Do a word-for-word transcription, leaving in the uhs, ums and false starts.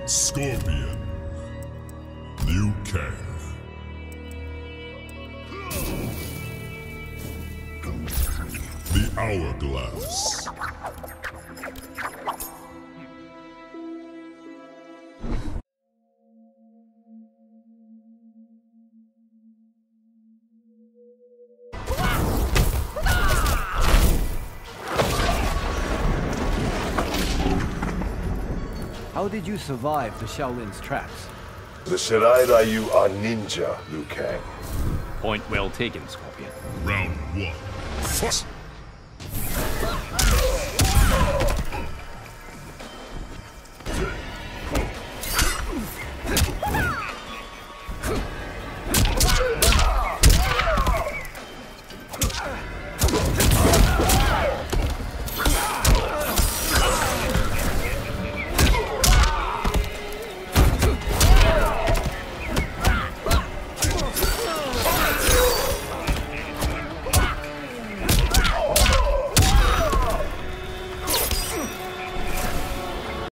Scorpion. Liu Kang. The Hourglass. How did you survive the Shaolin's traps? The Shirai Ryu are ninja, Liu Kang. Point well taken, Scorpion. Round one. Fight!